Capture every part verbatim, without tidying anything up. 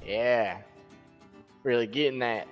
Yeah, really getting that.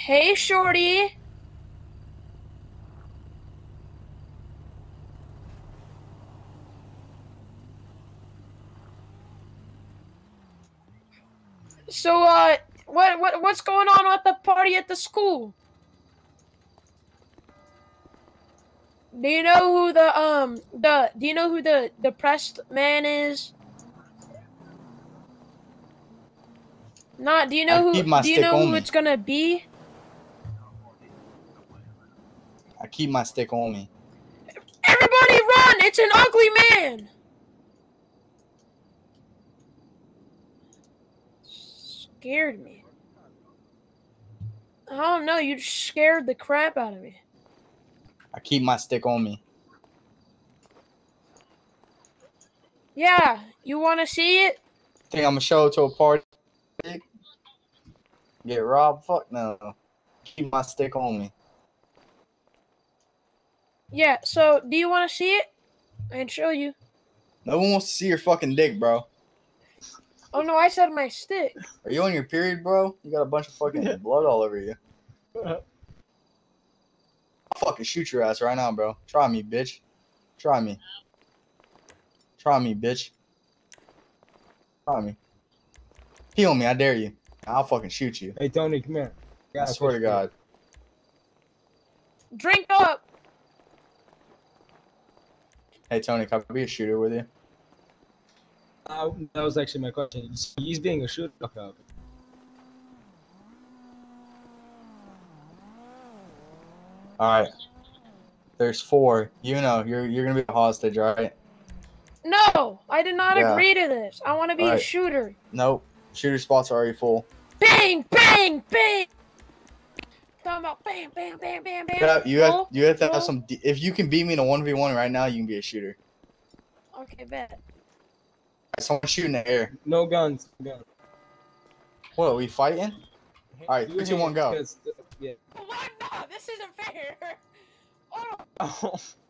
Hey, shorty. So, uh, what, what, what's going on at the party at the school? Do you know who the, um, the, do you know who the depressed man is? Not, do you know I who, keep my do you stick know on who me. it's gonna be? I keep my stick on me. Everybody run! It's an ugly man! Scared me. I don't know, you scared the crap out of me. I keep my stick on me. Yeah, you wanna see it? Think I'm gonna show it to a party? Get robbed? Fuck no. Keep my stick on me. Yeah, so, do you wanna see it? I can show you. No one wants to see your fucking dick, bro. Oh no, I said my stick. Are you on your period, bro? You got a bunch of fucking blood all over you. I'll fucking shoot your ass right now, bro. Try me, bitch. Try me. Try me, bitch. Try me. Peel me, I dare you. I'll fucking shoot you. Hey, Tony, come here. I swear to God. Drink up! Hey, Tony, can I be a shooter with you? Uh, that was actually my question. He's being a shooter. Fuck up. All right. There's four. You know, you're you're gonna be a hostage, all right? No, I did not Yeah. agree to this. I want to be All a right. shooter. Nope. Shooter spots are already full. Bang, bang, bang. Talking about bam, bam, bam, bam, bam. You have, you have, Roll, you have to have roll. some. D if you can beat me in a one v one right now, you can be a shooter. Okay, bet. Someone shooting in the air. No guns. No guns. What, are we fighting? All right, three, two, one, go. Yeah. What? No, this isn't fair. Oh. Oh.